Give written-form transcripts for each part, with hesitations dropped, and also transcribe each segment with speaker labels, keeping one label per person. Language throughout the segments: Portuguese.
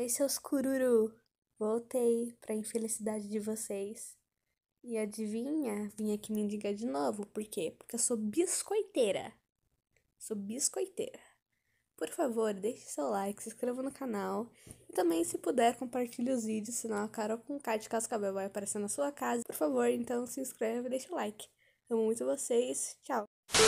Speaker 1: Oi, seus cururu! Voltei pra infelicidade de vocês. E adivinha? Vim aqui me indicar de novo. Por quê? Porque eu sou biscoiteira. Sou biscoiteira. Por favor, deixe seu like, se inscreva no canal. E também, se puder, compartilhe os vídeos, senão a Carol com K de Cascavel vai aparecer na sua casa. Por favor, então se inscreva e deixa o like. Amo muito vocês. Tchau!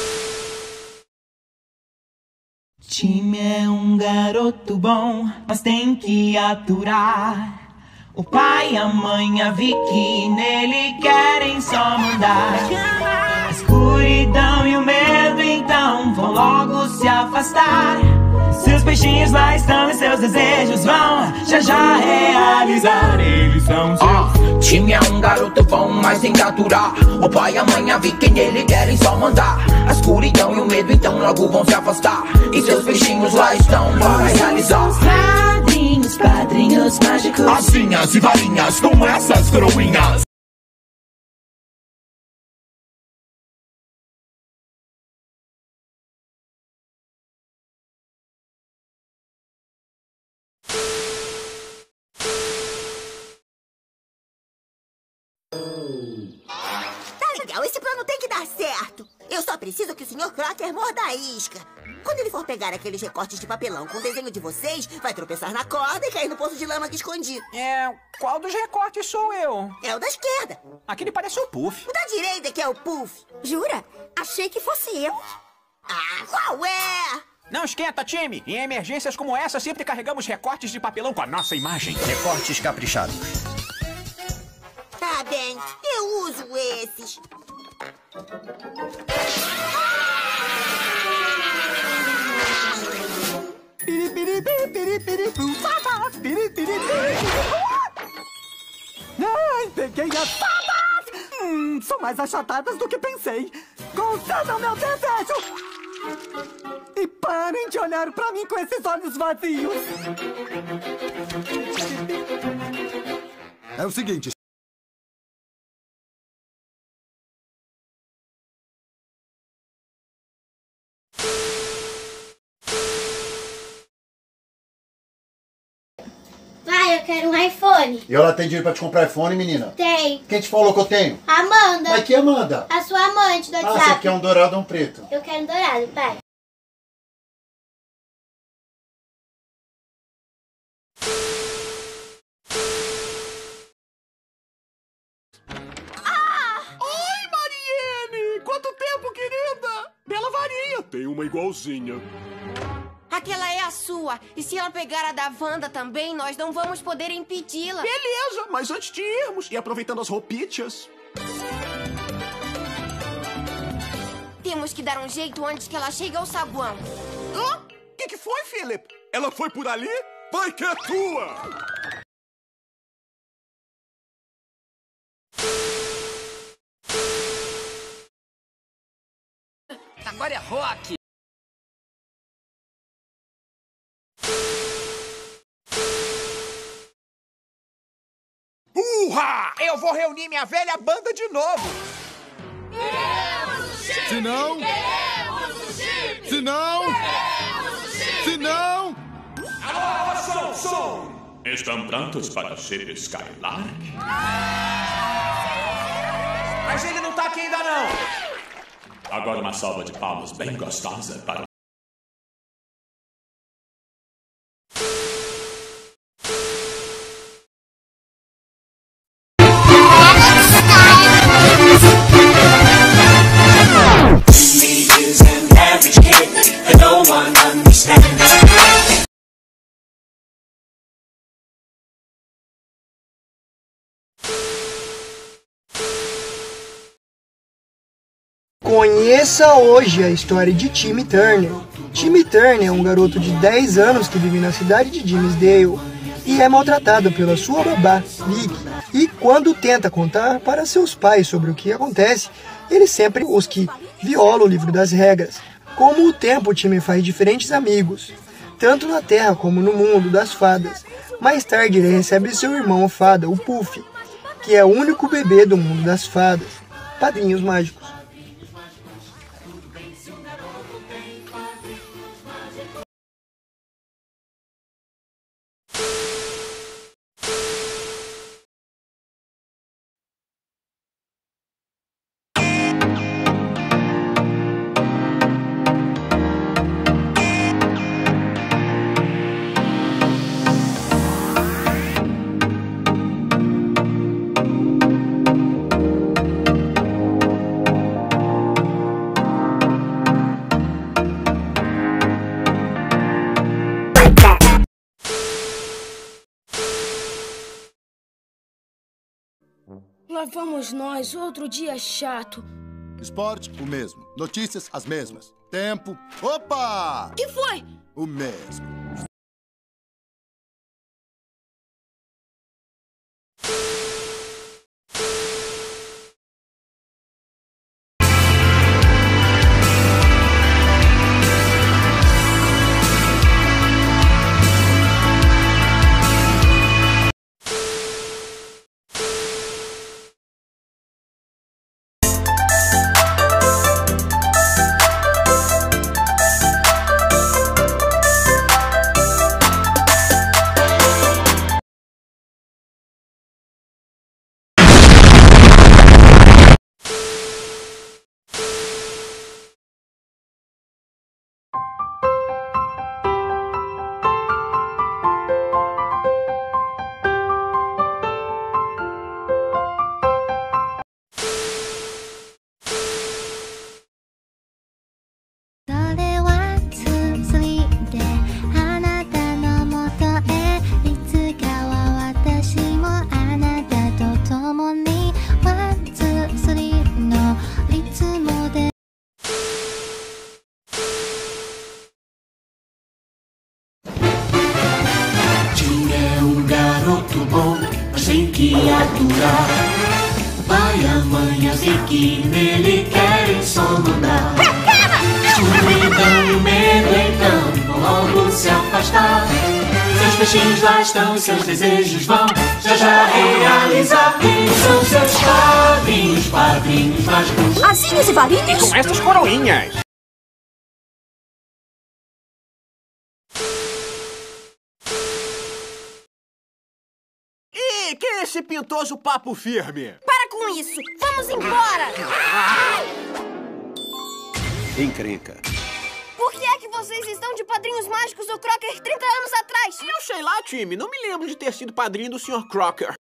Speaker 2: Time é um garoto bom, mas tem que aturar. O pai, a mãe, a Vicky nele querem só mandar. A escuridão e o medo então vão logo se afastar. Seus peixinhos lá estão e seus desejos vão já realizar. Eles são seus.
Speaker 3: Time é um garoto bom, mas tem que aturar. O pai, a mãe, a Vicky nele querem só mandar. A escuridão e o medo então logo vão se afastar. E seus peixinhos lá estão para realizar.
Speaker 2: Padrinhos, padrinhos mágicos,
Speaker 3: Asinhas e varinhas com essas coroinhas.
Speaker 4: Tá legal, esse plano tem que dar certo. Eu só preciso que o Sr. Crocker morda a isca. Quando ele for pegar aqueles recortes de papelão com o desenho de vocês, vai tropeçar na corda e cair no poço de lama que escondi.
Speaker 5: Qual dos recortes sou eu?
Speaker 4: É o da esquerda.
Speaker 5: Aquele parece o Puff.
Speaker 4: O da direita que é o Puff.
Speaker 6: Jura? Achei que fosse eu.
Speaker 4: Ah, qual é?
Speaker 5: Não esquenta, time! Em emergências como essa, sempre carregamos recortes de papelão com a nossa imagem.
Speaker 7: Recortes caprichados.
Speaker 4: Tá bem, eu uso esses.
Speaker 8: Ai, peguei as fadas! São mais achatadas do que pensei. Concedam meu desejo! E parem de olhar pra mim com esses olhos vazios.
Speaker 7: É o seguinte.
Speaker 6: Pai, eu quero um iPhone.
Speaker 7: E ela tem dinheiro pra te comprar iPhone, menina?
Speaker 6: Tem.
Speaker 7: Quem te falou que eu tenho?
Speaker 6: Amanda.
Speaker 7: Mas que Amanda?
Speaker 6: A sua amante do
Speaker 7: Ah,
Speaker 6: WhatsApp.
Speaker 7: você quer um dourado ou um preto?
Speaker 6: Eu quero um dourado, pai.
Speaker 3: Oi, Mariene! Quanto tempo, querida? Bela varinha, tem uma igualzinha.
Speaker 9: Aquela é a sua. E se ela pegar a da Wanda também, nós não vamos poder impedi-la.
Speaker 3: Beleza, mas antes de irmos e aproveitando as roupitas...
Speaker 9: Temos que dar um jeito antes que ela chegue ao saguão.
Speaker 3: Hã? O que foi, Philip? Ela foi por ali? Vai que é tua!
Speaker 5: Agora é rock!
Speaker 3: Urra!
Speaker 5: Eu vou reunir minha velha banda de novo!
Speaker 7: Se não... Se não... Se não...
Speaker 3: Som! Estão prontos para ser Skylark?
Speaker 5: Mas ele não tá aqui ainda não!
Speaker 3: Agora uma salva de palmas bem gostosa para...
Speaker 10: Conheça hoje a história de Timmy Turner. Timmy Turner é um garoto de 10 anos que vive na cidade de Dimsdale e é maltratado pela sua babá, Vicky. E quando tenta contar para seus pais sobre o que acontece, eles sempre os que violam o livro das regras. Com o tempo, Timmy faz diferentes amigos, tanto na Terra como no mundo das fadas. Mais tarde, ele recebe seu irmão fada, o Puff, que é o único bebê do mundo das fadas. Padrinhos mágicos.
Speaker 11: Lá vamos nós, outro dia chato.
Speaker 7: Esporte, o mesmo. Notícias, as mesmas. Tempo. Opa!
Speaker 11: Que foi?
Speaker 7: O mesmo.
Speaker 2: Bom, mas tem que aturar. O pai e a mãe, a Vicky, nele querem só mandar. Escuridão e o medo então vão logo se afastar. Seus peixinhos lá estão e seus desejos vão já realizar. São seus padrinhos, padrinhos mágicos.
Speaker 6: Asinhos e varinhas?
Speaker 5: E com essas coroinhas.
Speaker 12: Que é esse pintoso papo firme?
Speaker 9: Para com isso! Vamos embora!
Speaker 12: Encrenca.
Speaker 9: Por que é que vocês estão de padrinhos mágicos do Crocker 30 anos atrás?
Speaker 12: Eu sei lá, time. Não me lembro de ter sido padrinho do Sr. Crocker.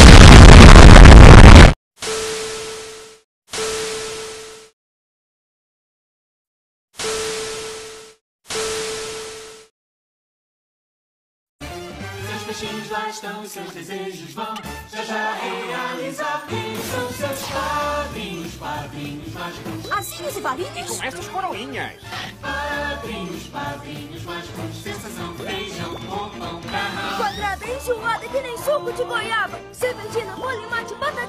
Speaker 2: Peixinhos lá estão e seus desejos vão já realizar. São seus padrinhos, padrinhos mágicos.
Speaker 6: Asinhos e varinhas?
Speaker 5: E com essas coroinhas.
Speaker 2: Padrinhos, padrinhos mágicos. Sensação, beijão, roupão, carrão.
Speaker 11: Quadrada enjoada que nem suco de goiaba. Serpentina, molho, mate, batatinha.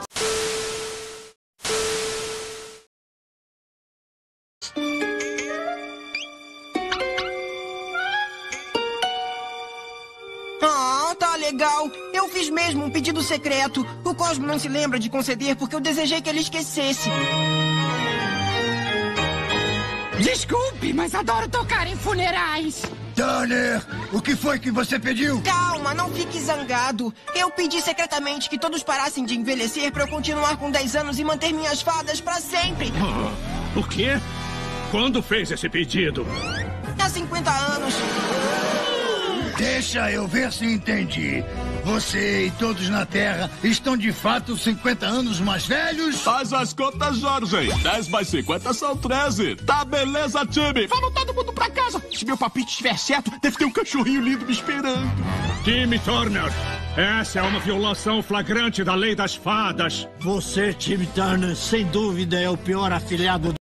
Speaker 13: Tá legal. Eu fiz mesmo um pedido secreto. O Cosmo não se lembra de conceder porque eu desejei que ele esquecesse.
Speaker 14: Desculpe, mas adoro tocar em funerais.
Speaker 15: Turner, o que foi que você pediu?
Speaker 13: Calma, não fique zangado. Eu pedi secretamente que todos parassem de envelhecer pra eu continuar com 10 anos e manter minhas fadas pra sempre.
Speaker 16: O quê? Quando fez esse pedido?
Speaker 13: Há 50 anos.
Speaker 15: Deixa eu ver se entendi. Você e todos na Terra estão de fato 50 anos mais velhos?
Speaker 17: Faz as contas, Jorge. 10 mais 50 são 13. Tá beleza, time? Vamos todo mundo pra casa. Se meu palpite estiver certo, deve ter um cachorrinho lindo me esperando.
Speaker 16: Time Turner, essa é uma violação flagrante da lei das fadas.
Speaker 15: Você, Time Turner, sem dúvida é o pior afilhado